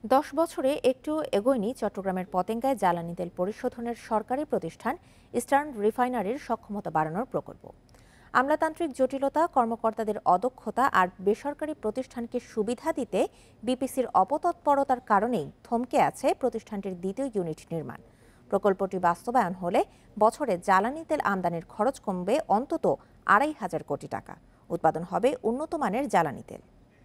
10 বছরে একটু এগোয়নি চট্টগ্রামের পতেঙ্গায় জ্বালানি তেল পরিশোধনের সরকারি প্রতিষ্ঠান ইস্টার্ন রিফাইনারির সক্ষমতা বাড়ানোর প্রকল্প। আমলাতান্ত্রিক জটিলতা, কর্মকর্তাদের অদক্ষতা আর বেসরকারি প্রতিষ্ঠানকে সুবিধা দিতে বিপিসির অপতৎপরতার কারণেই থমকে আছে প্রতিষ্ঠানটির দ্বিতীয় ইউনিট নির্মাণ। প্রকল্পটি বাস্তবায়ন হলে বছরে জ্বালানি তেল আমদানির খরচ কমবে অন্তত 2,500 কোটি টাকা। উৎপাদন হবে উন্নত মানের জ্বালানি তেল।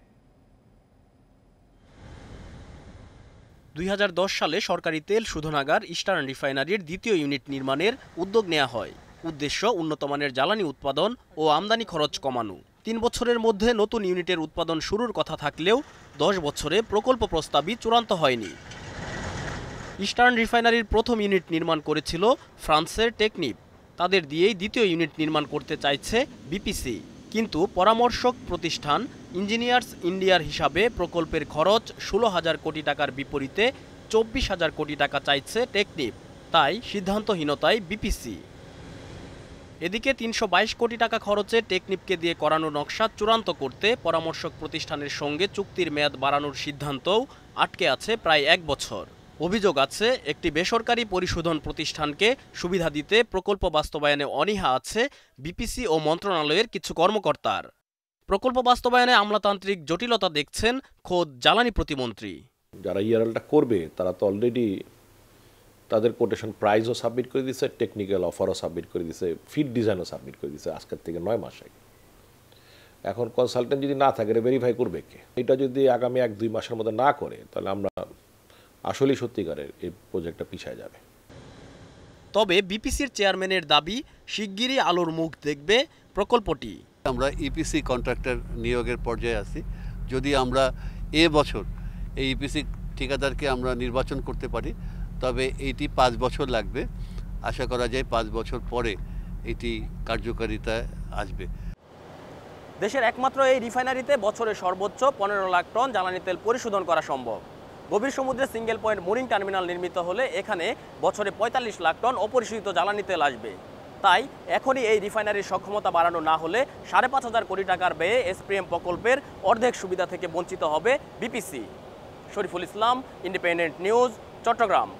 2010 সালে সরকারি তেল শোধনাগার ইস্টার্ন রিফাইনারির দ্বিতীয় ইউনিট নির্মাণের উদ্যোগ নেওয়া হয়। উদ্দেশ্য উন্নতমানের জ্বালানি উৎপাদন ও আমদানি খরচ কমানো। 3 বছরের মধ্যে নতুন ইউনিটের উৎপাদন শুরুর কথা থাকলেও 10 বছরে প্রকল্প প্রস্তাবই চূড়ান্ত হয়নি। ইস্টার্ন রিফাইনারির প্রথম ইউনিট নির্মাণ করেছিল ফ্রান্সের টেকনিপ। তাদের দিয়েই দ্বিতীয় ইউনিট নির্মাণ করতে চাইছে বিপিসি। কিন্তু পরামর্শক প্রতিষ্ঠান ইঞ্জিনিয়ার্স ইন্ডিয়ার হিসাবে প্রকল্পের খরচ 16,000 কোটি টাকার বিপরীতে 24,000 কোটি টাকা চাইছে টেকনিপ। তাই সিদ্ধান্তহীনতায় বিপিসি। এদিকে 322 কোটি টাকা খরচে টেকনিপকে দিয়ে করানো নকশা চূড়ান্ত করতে পরামর্শক প্রতিষ্ঠানের সঙ্গে চুক্তির মেয়াদ বাড়ানোর সিদ্ধান্তও আটকে আছে প্রায় 1 বছর। অভিযোগ আছে একটি বেসরকারি পরিশোধন প্রতিষ্ঠানকে সুবিধা দিতে প্রকল্প বাস্তবায়নে অনীহা আছে বিপিসি ও মন্ত্রণালয়ের কিছু কর্মকর্তার। প্রকল্প বাস্তবায়নে আমলাতান্ত্রিক জটিলতা দেখছেন খোদ জ্বালানি প্রতিমন্ত্রী। যারা ইআরএলটা করবে তারা তো অলরেডি তাদের কোটেশন প্রাইসও সাবমিট করে দিয়েছে, টেকনিক্যাল অফারও সাবমিট করে দিয়েছে, ফিড ডিজাইনও সাবমিট করে দিয়েছে আজকের থেকে 9 মাস আগে। এখন কনসালটেন্ট যদি না থাকে এটা ভেরিফাই করবে কে? এটা যদি আগামী 1-2 মাসের মধ্যে না করে তাহলে আমরা আসলেই সত্যিকারের এই প্রজেক্টটা পিছিয়ে যাবে। তবে বিপিসির চেয়ারম্যানের দাবি শিগগিরই আলোর মুখ দেখবে প্রকল্পটি। আমরা ইপিসি কন্ট্রাক্টর নিয়োগের পর্যায়ে আছি। যদি আমরা বছর এই ইপিসি ঠিকাদারকে আমরা নির্বাচন করতে পারি তবে এইটি 5 বছর লাগবে। আশা করা যায় 5 বছর পরে এটি কার্যকারিতায় আসবে। দেশের একমাত্র এই রিফাইনারিতে বছরে সর্বোচ্চ 15 লাখ টন জ্বালানি তেল পরিশোধন করা সম্ভব। গভীর সমুদ্রে সিঙ্গেল পয়েন্ট মুরিং টার্মিনাল নির্মিত হলে এখানে বছরে 45 লাখ টন অপরিশোধিত জ্বালানি তেল আসবে। তাই এখনই এই রিফাইনারির সক্ষমতা বাড়ানো না হলে 5,500 কোটি টাকার ব্যয়ে এসপিএম প্রকল্পের অর্ধেক সুবিধা থেকে বঞ্চিত হবে BPC. Shariful Islam, Independent News, Chittagong.